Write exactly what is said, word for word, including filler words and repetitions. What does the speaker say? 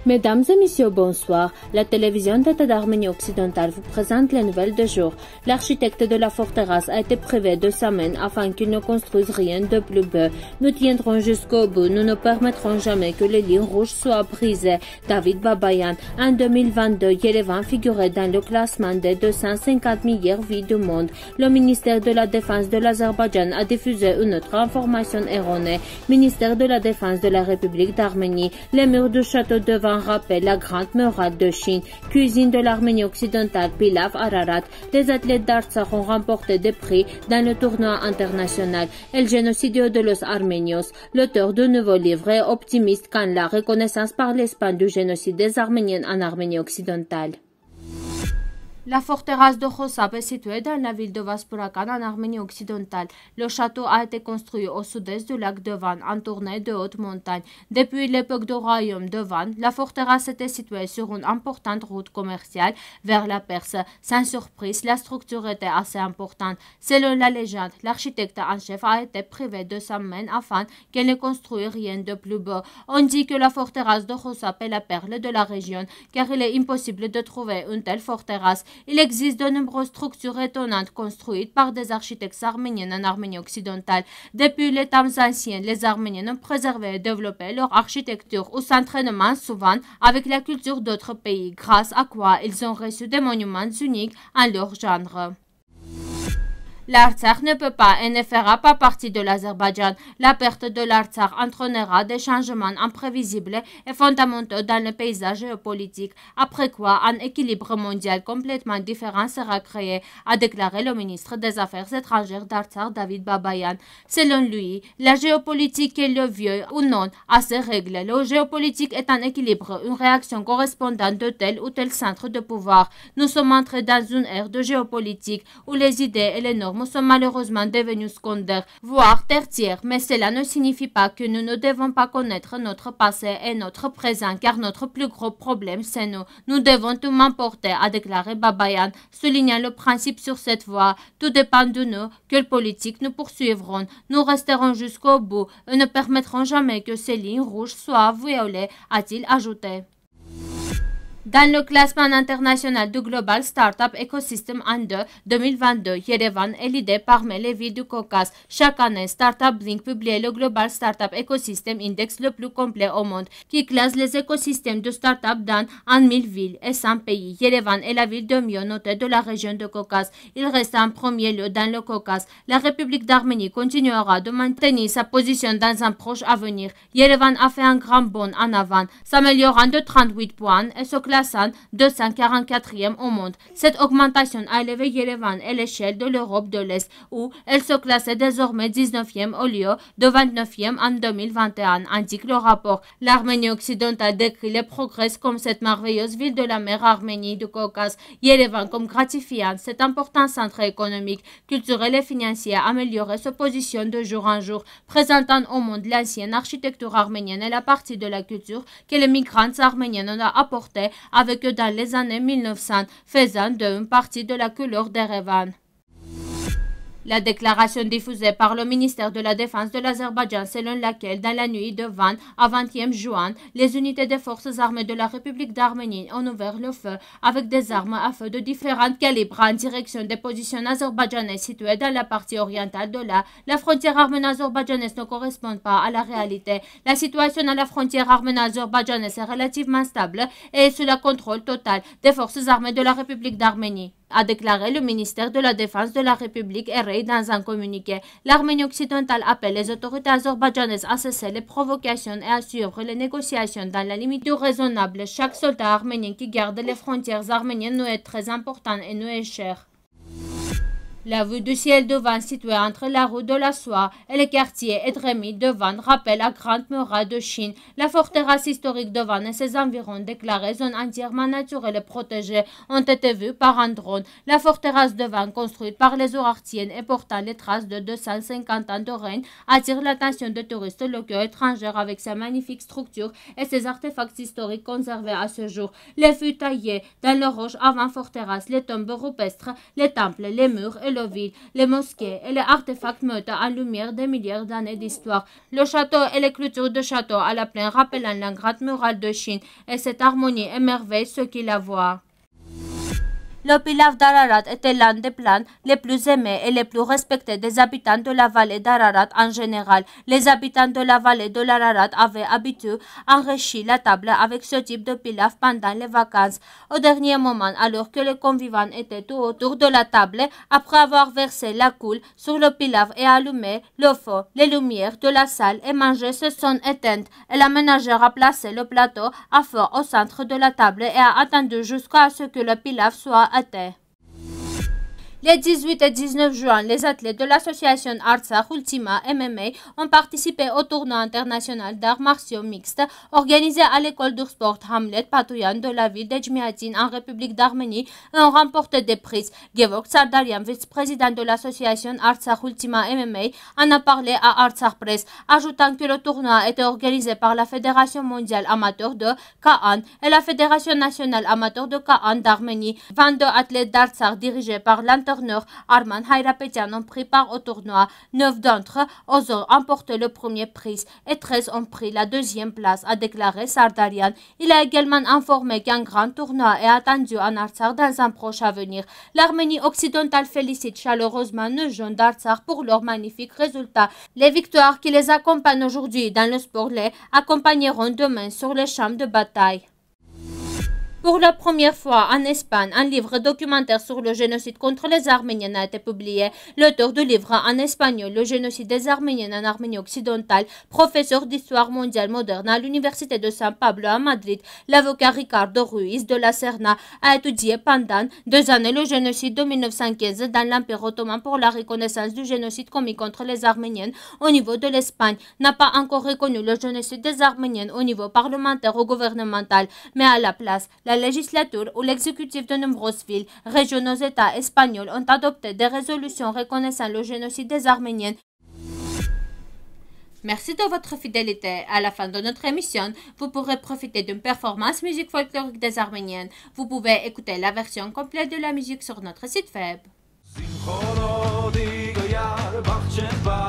Mesdames et messieurs, bonsoir. La télévision d'État d'Arménie occidentale vous présente les nouvelles du jour. L'architecte de la forteresse a été privé de sa main afin qu'il ne construise rien de plus beau. Nous tiendrons jusqu'au bout. Nous ne permettrons jamais que les lignes rouges soient brisées. David Babayan. En deux mille vingt-deux, Yerevan figurait dans le classement des deux cent cinquante meilleures villes du monde. Le ministère de la Défense de l'Azerbaïdjan a diffusé une autre information erronée. Ministère de la Défense de la République d'Arménie. Les murs du château de Van rappelle la grande muraille de Chine, cuisine de l'Arménie occidentale, Pilav Ararat. Des athlètes d'Artsakh ont remporté des prix dans le tournoi international El Genocidio de los Armenios. L'auteur du nouveau livre est optimiste quant à la reconnaissance par l'Espagne du génocide des Arméniens en Arménie occidentale. La forteresse de Khosab est située dans la ville de Vaspurakan en Arménie occidentale. Le château a été construit au sud-est du lac de Van, entouré de hautes montagnes. Depuis l'époque du royaume de Van, la forteresse était située sur une importante route commerciale vers la Perse. Sans surprise, la structure était assez importante. Selon la légende, l'architecte en chef a été privé de sa main afin qu'elle ne construise rien de plus beau. On dit que la forteresse de Khosab est la perle de la région, car il est impossible de trouver une telle forteresse. Il existe de nombreuses structures étonnantes construites par des architectes arméniens en Arménie occidentale. Depuis les temps anciens, les Arméniens ont préservé et développé leur architecture ou s'entraînement souvent avec la culture d'autres pays, grâce à quoi ils ont reçu des monuments uniques en leur genre. L'Artsakh ne peut pas et ne fera pas partie de l'Azerbaïdjan. La perte de l'Artsakh entraînera des changements imprévisibles et fondamentaux dans le paysage géopolitique, après quoi un équilibre mondial complètement différent sera créé, a déclaré le ministre des Affaires étrangères d'Artsakh, David Babayan. Selon lui, la géopolitique est le vieux ou non à ses règles. Le géopolitique est un équilibre, une réaction correspondante de tel ou tel centre de pouvoir. Nous sommes entrés dans une ère de géopolitique où les idées et les normes sont malheureusement devenus secondaires, voire tertiaires, mais cela ne signifie pas que nous ne devons pas connaître notre passé et notre présent, car notre plus gros problème, c'est nous. Nous devons tout m'emporter, a déclaré Babayan, soulignant le principe sur cette voie. Tout dépend de nous, quelle politique nous poursuivrons. Nous resterons jusqu'au bout et ne permettrons jamais que ces lignes rouges soient violées, a-t-il ajouté. Dans le classement international du Global Startup Ecosystem Under deux mille vingt-deux, Yerevan est l'idée parmi les villes du Caucase. Chaque année, Startup Blink publie le Global Startup Ecosystem Index le plus complet au monde, qui classe les écosystèmes de startup dans mille villes et cent pays. Yerevan est la ville de mieux notée de la région du Caucase. Il reste en premier lieu dans le Caucase. La République d'Arménie continuera de maintenir sa position dans un proche avenir. Yerevan a fait un grand bond en avant, s'améliorant de trente-huit points et se classant deux cent quarante-quatrième au monde. Cette augmentation a élevé Yerevan à l'échelle de l'Europe de l'Est, où elle se classait désormais dix-neuvième au lieu de vingt-neuvième en deux mille vingt et un, indique le rapport. L'Arménie occidentale décrit les progrès comme cette merveilleuse ville de la mer Arménie du Caucase. Yerevan comme gratifiant, cet important centre économique, culturel et financier amélioré se positionne de jour en jour, présentant au monde l'ancienne architecture arménienne et la partie de la culture que les migrants arméniens ont apportée avec eux dans les années mille neuf cents, faisant d'eux une partie de la couleur d'Erevan. La déclaration diffusée par le ministère de la Défense de l'Azerbaïdjan, selon laquelle, dans la nuit de vingt à vingt-et-un juin, les unités des forces armées de la République d'Arménie ont ouvert le feu avec des armes à feu de différents calibres en direction des positions azerbaïdjanaises situées dans la partie orientale de la, la frontière arméno-azerbaïdjanaise ne correspond pas à la réalité. La situation à la frontière arméno-azerbaïdjanaise est relativement stable et est sous le contrôle total des forces armées de la République d'Arménie, a déclaré le ministère de la Défense de la République R I dans un communiqué. L'Arménie occidentale appelle les autorités azerbaïdjanaises à cesser les provocations et à suivre les négociations dans la limite du raisonnable. Chaque soldat arménien qui garde les frontières arméniennes nous est très important et nous est cher. La vue du ciel de Van située entre la rue de la Soie et le quartier Edremit de Van rappelle la grande muraille de Chine. La forteresse historique de Van et ses environs, déclarée zone entièrement naturelle et protégée, ont été vues par un drone. La forteresse de Van, construite par les Ourartiennes et portant les traces de deux cent cinquante ans de règne, attire l'attention de touristes locaux et étrangers avec sa magnifique structure et ses artefacts historiques conservés à ce jour. Les fûts taillés dans le roche avant forteresse, les tombes rupestres, les temples, les murs et le villes, les mosquées et les artefacts mettent en lumière des milliers d'années d'histoire. Le château et les clôtures de château à la plaine rappelant la grande muraille de Chine et cette harmonie émerveille ceux qui la voient. Le pilaf d'Ararat était l'un des plats les plus aimés et les plus respectés des habitants de la vallée d'Ararat en général. Les habitants de la vallée de l'Ararat avaient habitué enrichi la table avec ce type de pilaf pendant les vacances. Au dernier moment, alors que les convives étaient tout autour de la table, après avoir versé la coule sur le pilaf et allumé le feu, les lumières de la salle et mangé se sont éteintes et la ménagère a placé le plateau à feu au centre de la table et a attendu jusqu'à ce que le pilaf soit atteint. Les dix-huit et dix-neuf juin, les athlètes de l'association Artsakh Ultima M M A ont participé au tournoi international d'arts martiaux mixtes organisé à l'école de sport Hamlet Patouyan de la ville d'Ejmiatin en République d'Arménie et ont remporté des prix. Gevorg Tsardarian, vice-président de l'association Artsakh Ultima M M A, en a parlé à Artsakh Press, ajoutant que le tournoi était organisé par la Fédération mondiale amateur de Kaan et la Fédération nationale amateur de Kaan d'Arménie. vingt-deux athlètes d'Artsakh dirigés par l'entraîneur Arman Hayrapetian ont pris part au tournoi. Neuf d'entre eux ont emporté le premier prix et treize ont pris la deuxième place, a déclaré Tsardarian. Il a également informé qu'un grand tournoi est attendu en Artsakh dans un proche avenir. L'Arménie occidentale félicite chaleureusement les jeunes d'Artsakh pour leurs magnifiques résultats. Les victoires qui les accompagnent aujourd'hui dans le sport les accompagneront demain sur les champs de bataille. Pour la première fois en Espagne, un livre documentaire sur le génocide contre les Arméniens a été publié. L'auteur du livre en espagnol, Le génocide des Arméniens en Arménie occidentale, professeur d'histoire mondiale moderne à l'université de San Pablo à Madrid, l'avocat Ricardo Ruiz de la Serna, a étudié pendant deux années le génocide de mille neuf cent quinze dans l'Empire ottoman pour la reconnaissance du génocide commis contre les Arméniens au niveau de l'Espagne. N'a pas encore reconnu le génocide des Arméniens au niveau parlementaire ou gouvernemental, mais à la place, la législature ou l'exécutif de nombreuses villes, régions aux États espagnols ont adopté des résolutions reconnaissant le génocide des Arméniens. Merci de votre fidélité. À la fin de notre émission, vous pourrez profiter d'une performance musique folklorique des Arméniennes. Vous pouvez écouter la version complète de la musique sur notre site web.